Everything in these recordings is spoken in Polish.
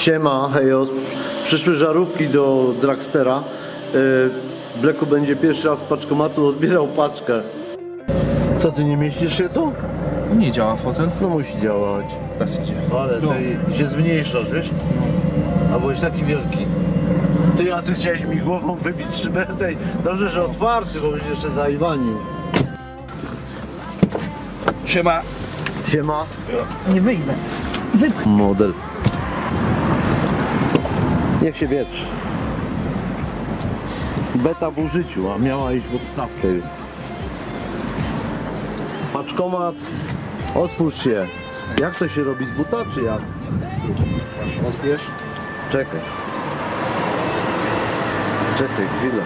Siema, hejos. Przyszły żarówki do Dragstera. Bleku będzie pierwszy raz z paczkomatu odbierał paczkę. Co, ty nie mieścisz się tu? Nie działa fotel? No musi działać. Raz idzie. Ale ty się zmniejszasz, wiesz? A byłeś taki wielki. A ty chciałeś mi głową wybić szybę tej. Dobrze, że otwarty, bo byś jeszcze zaiwanił. Siema. Siema. Nie wyjdę. Model. Niech się wietrzy. Beta w użyciu, a miała iść w odstawkę już. Paczkomat. Otwórz się. Jak to się robi z buta, czy jak? Odbierz. Czekaj. Czekaj chwilę.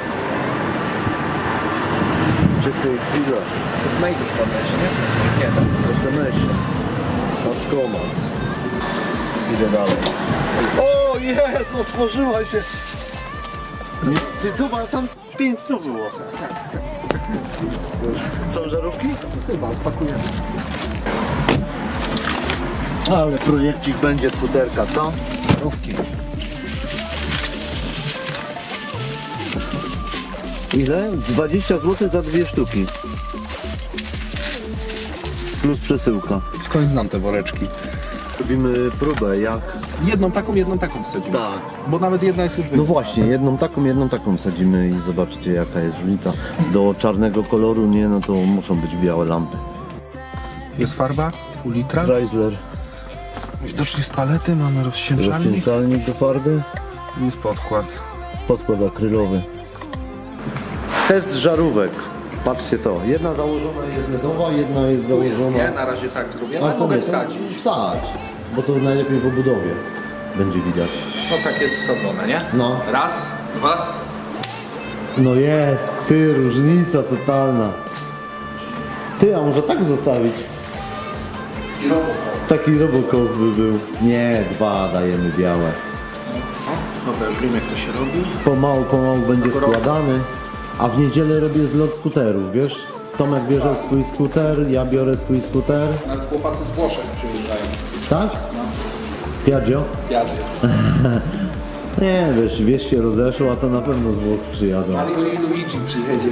Czekaj chwilę. To w mailu podać, nie? Nie, to SMS-ie. Paczkomat. Idę dalej. O, jest! Otworzyła się! Ty tu, tam 500 było. Są żarówki? Chyba, pakujemy. Ale projekcik będzie skuterka, co? Rówki. Ile? 20 zł za 2 sztuki. Plus przesyłka. Skąd znam te woreczki? Robimy próbę, jak? Jedną taką wsadzimy. Tak. Bo nawet jedna jest już No właśnie, jedną taką sadzimy i zobaczcie jaka jest różnica. Do czarnego koloru nie, no to muszą być białe lampy. Jest farba, pół litra. Chrysler. Widocznie z palety, mamy rozcieńczalnik. Rozcieńczalnik do farby. Jest podkład. Podkład akrylowy. Test żarówek. Patrzcie to. Jedna założona jest LEDowa, jedna jest założona... Nie, na razie tak zrobię, ale to mogę nie, wsadzić. Wsadź, bo to najlepiej w obudowie będzie widać. No tak jest wsadzone, nie? No. Raz, dwa. No jest, ty, różnica totalna. Ty, a może tak zostawić? I robot. Taki Robocop by był. Nie, 2 dajemy białe. Dobra, już wiem jak to się robi. Pomału będzie składany. A w niedzielę robię zlot skuterów, wiesz? Tomek bierze swój skuter, ja biorę swój skuter. Nawet chłopacy z Włoszech przyjeżdżają. Tak? Piaggio? Jadzie. Nie, wiesz, wieś się rozeszła, to na pewno z Włoch przyjadą. Ale i Luigi przyjedzie.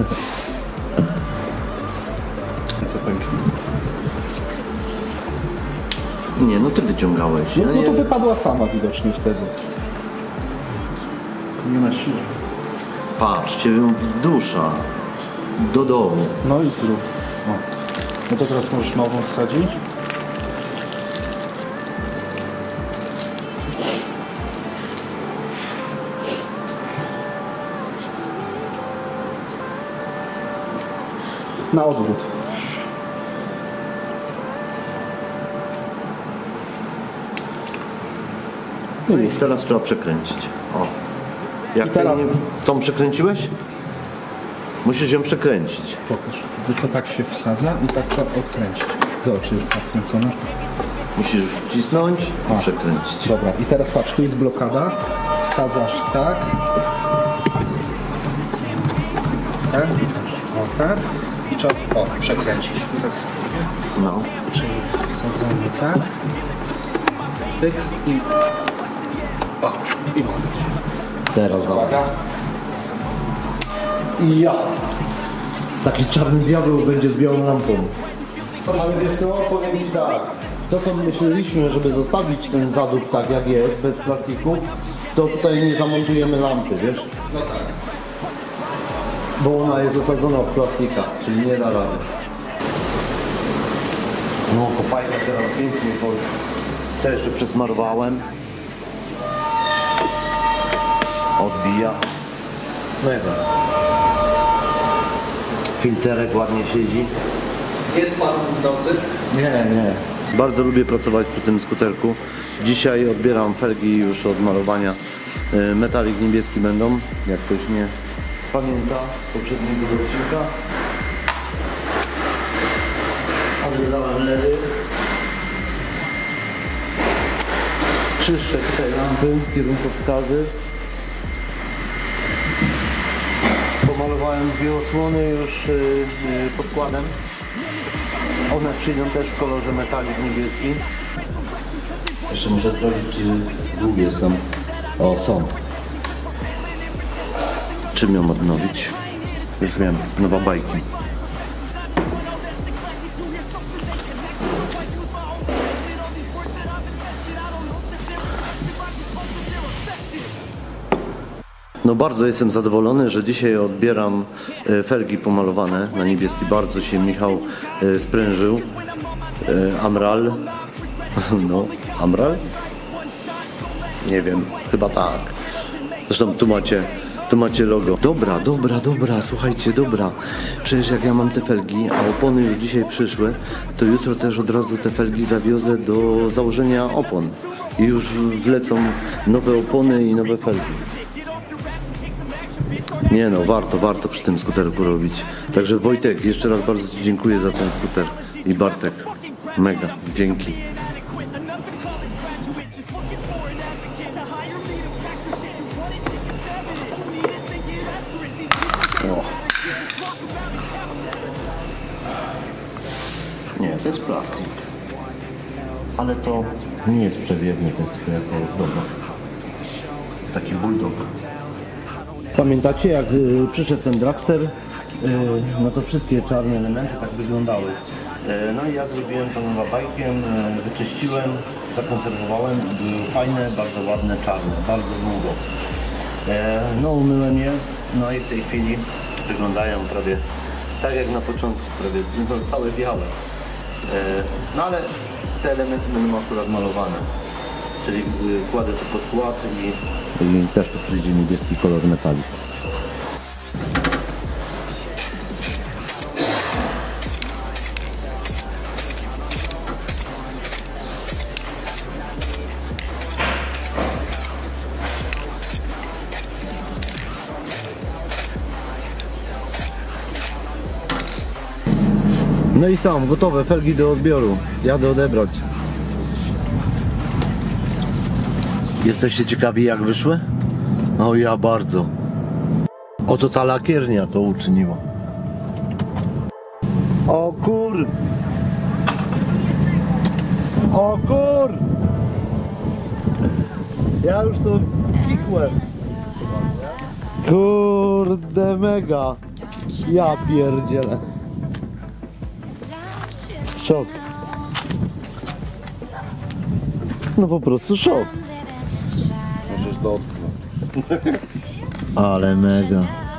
Co pęknie? Nie, no ty wyciągałeś. No to wypadła sama widocznie wtedy. Nie na siłę. Patrzcie, ją wdusza. Do domu. No i zrób. No to teraz możesz nową wsadzić. Na odwrót. No już. Teraz trzeba przekręcić. O. Jak teraz... Tą przekręciłeś? Musisz ją przekręcić. Pokaż. Tylko tak się wsadza i tak trzeba odkręcić. Zobacz, czy jest zakręcona. Musisz wcisnąć i przekręcić. Dobra, i teraz patrz, tu jest blokada. Wsadzasz tak. Tak. O tak. I trzeba, przekręcić. Tu tak sobie. No. Czyli wsadzamy tak. Tyk i... i mamy. Teraz dawaj. I ja. Taki czarny diabeł będzie z białą lampą. Ale wiesz co, powiem ci tak. To co myśleliśmy, żeby zostawić ten zadób tak jak jest, bez plastiku, to tutaj nie zamontujemy lampy, wiesz? No tak. Bo ona jest osadzona w plastikach, czyli nie da rady. No, kopajka teraz pięknie, bo też jeszcze przesmarowałem. Odbija. Mega. Filterek ładnie siedzi. Jest pan w nocy? Nie. Bardzo lubię pracować przy tym skuterku. Dzisiaj odbieram felgi już od malowania. Metalik niebieski będą, jak ktoś nie pamięta z poprzedniego odcinka. Odbierałem LEDy. Czyszczę tutaj lampy, kierunkowskazy. Pomalowałem 2 osłony już podkładem. One przyjdą też w kolorze metalik niebieski. Jeszcze muszę sprawdzić, czy długie są. O, są. Czym ją odnowić? Już wiem, nowa bajki. No bardzo jestem zadowolony, że dzisiaj odbieram felgi pomalowane na niebieski. Bardzo się Michał sprężył. Amral. No, Amral? Nie wiem, chyba tak. Zresztą tu macie logo. Dobra, słuchajcie, dobra. Przecież jak ja mam te felgi, a opony już dzisiaj przyszły, to jutro też od razu te felgi zawiozę do założenia opon. I już wlecą nowe opony i nowe felgi. Nie no, warto przy tym skuterku robić. Także Wojtek, jeszcze raz bardzo Ci dziękuję za ten skuter. I Bartek, mega, dzięki. O. Nie, to jest plastik. Ale to nie jest przewiewny, to jest tylko jako ozdoba. Taki bulldog. Pamiętacie, jak przyszedł ten dragster, no to wszystkie czarne elementy tak wyglądały. No i ja zrobiłem to nowabajkiem, wyczyściłem, zakonserwowałem i były fajne, bardzo ładne, czarne, bardzo długo. No umyłem je, no i w tej chwili wyglądają prawie tak jak na początku, prawie no, całe białe. No ale te elementy będą akurat malowane, czyli kładę to pod kład i też tu przyjdzie niebieski kolor metali. No i są gotowe felgi do odbioru. Jadę odebrać. Jesteście ciekawi, jak wyszły? O, ja bardzo. Oto ta lakiernia to uczyniła. O kur! O kur! Ja już to kikłem. Kurde mega. Ja pierdzielę. Szok. No po prostu szok. Możesz dotknąć. Ale mega.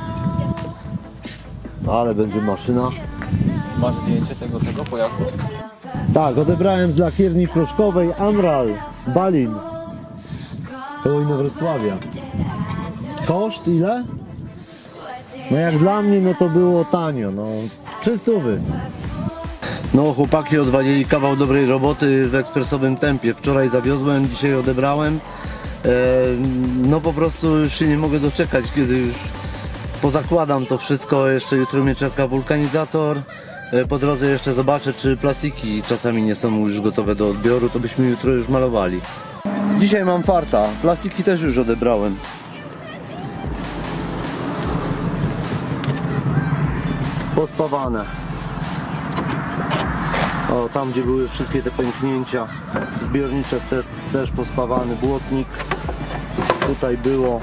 Ale będzie maszyna. Masz zdjęcie tego pojazdu? Tak, odebrałem z lakierni proszkowej Amral, Balin. Koło Inowrocławia. Koszt ile? No jak dla mnie, no to było tanio, no 300. No chłopaki odwalili kawał dobrej roboty w ekspresowym tempie. Wczoraj zawiozłem, dzisiaj odebrałem. No po prostu już się nie mogę doczekać, kiedy już pozakładam to wszystko. Jeszcze jutro mnie czeka wulkanizator. Po drodze jeszcze zobaczę, czy plastiki czasami nie są już gotowe do odbioru, to byśmy jutro już malowali. Dzisiaj mam farta, plastiki też już odebrałem. Pospawane. O, tam gdzie były wszystkie te pęknięcia, zbiorniczek też pospawany, błotnik. Tutaj było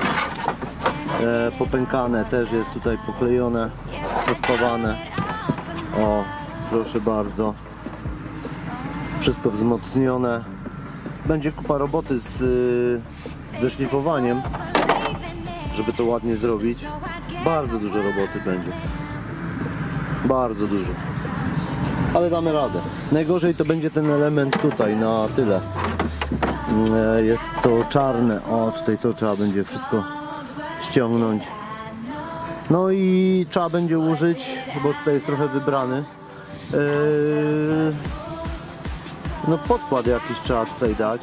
popękane, też jest tutaj poklejone, pospawane. O, proszę bardzo. Wszystko wzmocnione. Będzie kupa roboty ze szlifowaniem, żeby to ładnie zrobić. Bardzo dużo roboty będzie. Bardzo dużo. Ale damy radę. Najgorzej to będzie ten element tutaj na tyle. Jest to czarne. O, tutaj to trzeba będzie wszystko ściągnąć. No i trzeba będzie użyć, bo tutaj jest trochę wybrany. No podkład jakiś trzeba tutaj dać.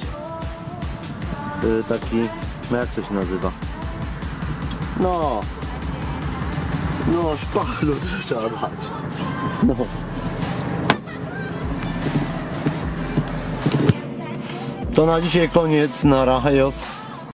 Taki, no jak to się nazywa? No szpachlut trzeba dać. No. To na dzisiaj koniec, na Rajos.